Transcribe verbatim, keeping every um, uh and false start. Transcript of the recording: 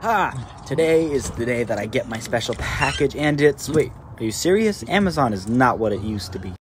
Ha! Today is the day that I get my special package, and it's... Wait, are you serious? Amazon is not what it used to be.